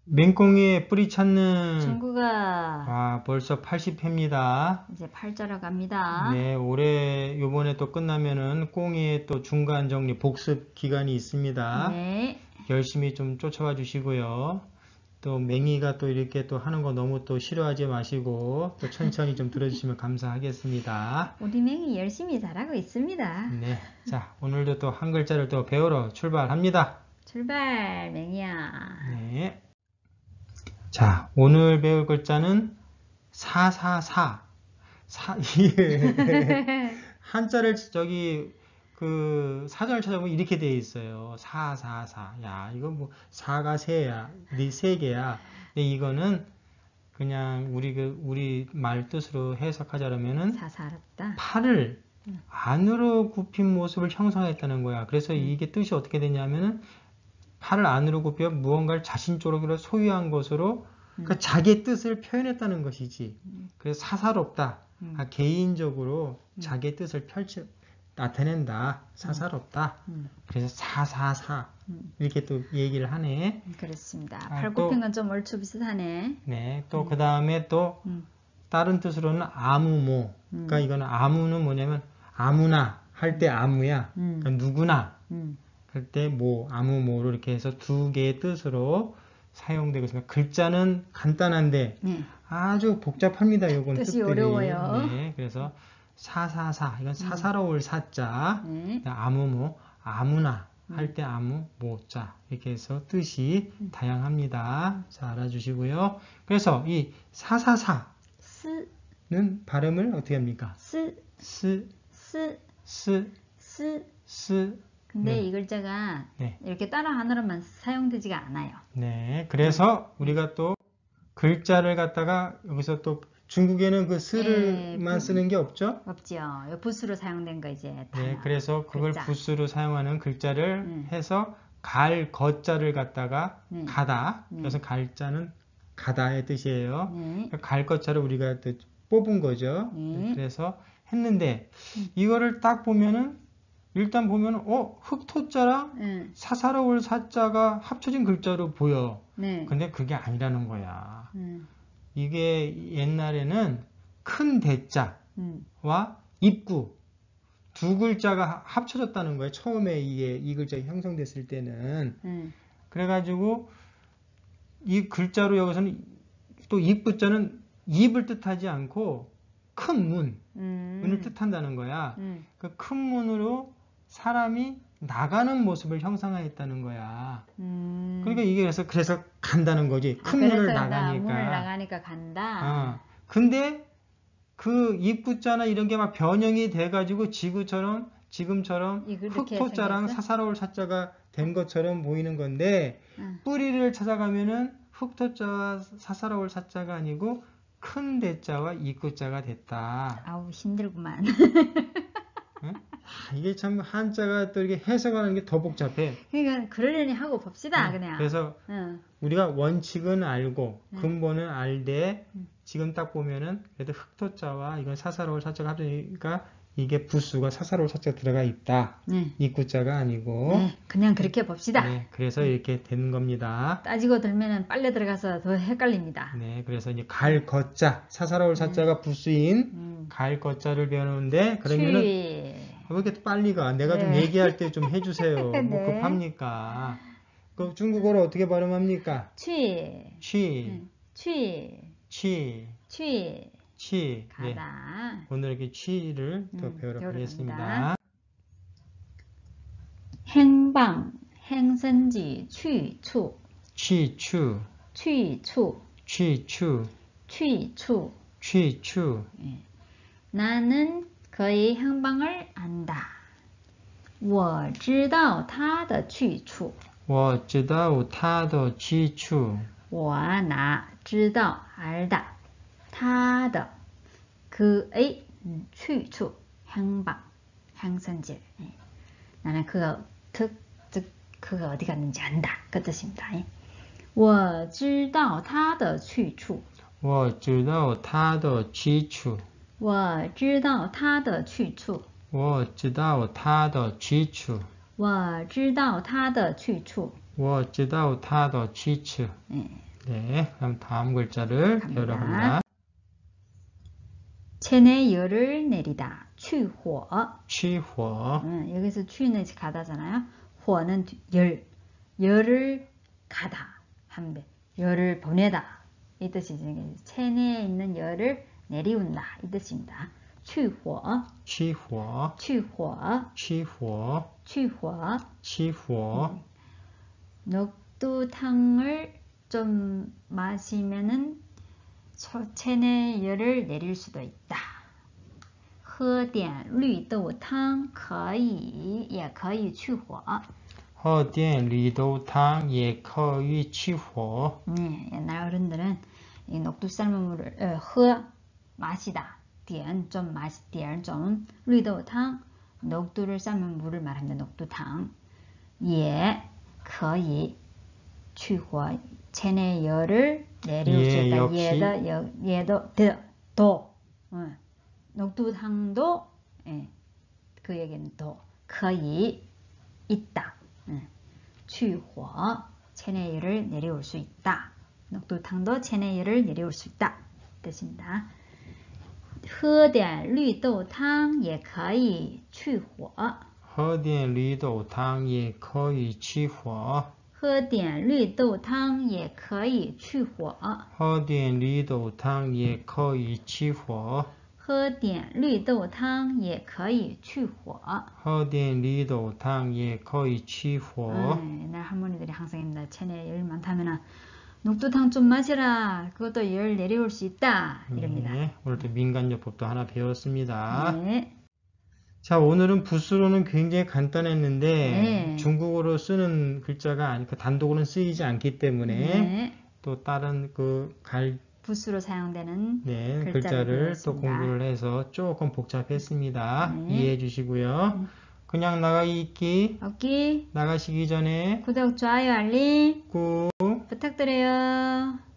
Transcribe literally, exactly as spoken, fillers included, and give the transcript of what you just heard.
맹꽁이의 뿌리 찾는 친구가 아 벌써 팔십 회입니다. 이제 팔자로 갑니다. 네, 올해 요번에 또 끝나면은 꽁이의 또 중간 정리 복습 기간이 있습니다. 네. 열심히 좀 쫓아와 주시고요. 또 맹이가 또 이렇게 또 하는 거 너무 또 싫어하지 마시고 또 천천히 좀 들어주시면 감사하겠습니다. 우리 맹이 열심히 잘하고 있습니다. 네, 자 오늘도 또 한 글자를 또 배우러 출발합니다. 출발 맹이야. 네. 자, 오늘 배울 글자는 사사사. 사, 예. 한자를 저기 그 사전을 찾아보면 이렇게 되어 있어요. 사사사. 야, 이거 뭐 사가 세야, 네 세 개야. 근데 이거는 그냥 우리 그 우리 말 뜻으로 해석하자면은 사사롭다. 팔을 음. 안으로 굽힌 모습을 형성했다는 거야. 그래서 음. 이게 뜻이 어떻게 되냐면은 팔을 안으로 굽혀 무언가를 자신 쪽으로 소유한 것으로 그러니까 음. 자기의 뜻을 표현했다는 것이지. 음. 그래서 사사롭다. 음. 아, 개인적으로 음. 자기의 뜻을 펼쳐 나타낸다. 사사롭다. 음. 그래서 사사사 음. 이렇게 또 얘기를 하네. 그렇습니다. 아, 팔 또- 굽힌 건 좀 얼추 비슷하네. 네, 또 음. 그 다음에 또 음. 다른 뜻으로는 아무모. 그러니까 음. 이거는 아무는 뭐냐면 아무나 할 때 아무야. 음. 그러니까 누구나 음. 할 때 뭐, 아무모로 이렇게 해서 두 개의 뜻으로 사용되고 있습니다. 글자는 간단한데 네. 아주 복잡합니다. 요건 뜻이 뜻들이. 어려워요. 네, 그래서 사사사 이건 사사로울 사자, 네. 아무모 아무나 음. 할 때 아무 모자 이렇게 해서 뜻이 음. 다양합니다. 잘 알아주시고요. 그래서 이 사사사는 스, 발음을 어떻게 합니까? 스, 스, 스, 스, 스. 스. 근데 네. 이 글자가 네. 이렇게 따라 하나로만 사용되지가 않아요. 네, 그래서 우리가 또 글자를 갖다가 여기서 또 중국에는 그 네, 스를만 부- 쓰는 게 없죠? 없지요. 이 붓으로 사용된 거 이제 단어. 네, 그래서 그걸 글자. 붓으로 사용하는 글자를 음. 해서 갈, 거자를 갖다가 네. 가다. 네. 그래서 갈자는 가다의 뜻이에요. 네. 갈 거자를 우리가 또 뽑은 거죠. 네. 그래서 했는데 음. 이거를 딱 보면은 일단 보면은 어 흑토자랑 네. 사사로울 사자가 합쳐진 글자로 보여. 네. 근데 그게 아니라는 거야. 음. 이게 옛날에는 큰 대자와 음. 입구 두 글자가 합쳐졌다는 거예요. 처음에 이게 이 글자가 형성됐을 때는. 음. 그래가지고 이 글자로 여기서는 또 입구자는 입을 뜻하지 않고 큰 문, 음. 문을 뜻한다는 거야. 음. 그 큰 문으로 사람이 나가는 모습을 형상화했다는 거야. 음. 그러니까 이게 그래서 그래서 간다는 거지. 아, 큰 그래서 문을 나 나가니까. 문을 나가니까 간다. 어. 근데 그 입구자나 이런 게 막 변형이 돼가지고 지구처럼 지금처럼 이거 이렇게 흑토자랑 생겼어? 사사로울 사자가 된 것처럼 보이는 건데 응. 뿌리를 찾아가면은 흑토자와 사사로울 사자가 아니고 큰 대자와 입구자가 됐다. 아우 힘들구만. 응? 아, 이게 참 한자가 또 이렇게 해석하는 게 더 복잡해. 그러니까 그러려니 하고 봅시다 응. 그냥. 그래서 응. 우리가 원칙은 알고 응. 근본은 알되 응. 지금 딱 보면은 그래도 흑토자와 이건 사사로울 사자가 합치니까 이게 부수가 사사로울 사자가 들어가 있다. 네. 입구자가 아니고. 네, 그냥 그렇게 봅시다. 네, 그래서 이렇게 되는 겁니다. 따지고 들면은 빨래 들어가서 더 헷갈립니다. 네, 그래서 이제 갈 거자 사사로울 사자가 부수인 음. 갈 거자를 배우는데 그러면은 취. 왜 이렇게 빨리 가? 내가 좀 네. 얘기할 때 좀 해주세요. 뭐 네. 급합니까? 그 중국어로 어떻게 발음합니까? 취. 취, 응. 취. 취, 취. 취. 네. 가다. 오늘 이렇게 취를 또 음, 배우러 배우러 가겠습니다. 갑니다. 행방. 행선지. 취추. 취, 추, 취추. 취, 추, 취추. 취, 추. 나는 그의 행방을 안다. 我知道他的去处。 我知道他的去处。 我나知道 알다. 他的 그의 음, 去处 행방 행선지. 예. 나는 그가 특, 즉 그가 어디 갔는지 안다. 그 뜻입니다. 我知道他的去处。 我知道他的去处。 我知道他的去处。 我知道他的去处。 我知道他的去处。 我知道他的去处。 예, 네, 그럼 다음 글자를 배우러 갑니다. 체내 열을 내리다. 去火. 취火, 음, 여기서 취는 가다잖아요.火는 열. 열을 가다. 하면 열을 보내다. 이 뜻이지. 체내에 있는 열을 내리운다. 이 뜻입니다. 去火. 취火, 去火. 취火, 去火. 취火. 녹두탕을 좀 마시면은 체내 열을 내릴 수도 있다. 喝点绿豆汤可以也可以去火. 喝点绿豆汤也可以去火. 네, 옛날 어른들은 이 녹두 삶은 물을 어, 喝 마시다. 点 좀 마시 点 좀 绿豆汤 녹두를 삶은 물을 말합니다. 녹두탕. 也可以去火 체내 열을 내릴 수 예, 있다. 역시. 얘도 여, 얘도 더, 더. 어. 녹두탕도 예, 그 얘기는 더 可以 있다. 예. 去火 체내 열을 내려올 수 있다. 녹두탕도 체내 열을 내려올 수 있다. 뜻입니다. 喝点绿豆汤也可以去火. 喝点绿豆汤也可以去火. 喝点绿豆汤也可以去火. 喝点绿豆汤也可以去火. 喝点绿豆汤也可以去火. 喝点绿豆汤也可以去火. 네, 옛날 할머니들이 항상 입니다. 체내에 열 많다면 녹두탕 좀 마시라. 그것도 열 내려올 수 있다. 이럽니다. 네, 오늘도 민간요법도 하나 배웠습니다. 네. 자, 오늘은 붓으로는 굉장히 간단했는데 네. 중국어로 쓰는 글자가 아니까 단독으로는 쓰이지 않기 때문에 네. 또 다른 그 갈, 붓으로 사용되는 네, 글자를 글자를 또 배웠습니다. 공부를 해서 조금 복잡했습니다. 네. 이해해 주시고요. 그냥 나가기 읽기 오케이. 나가시기 전에 구독, 좋아요, 알림 꾹 부탁드려요.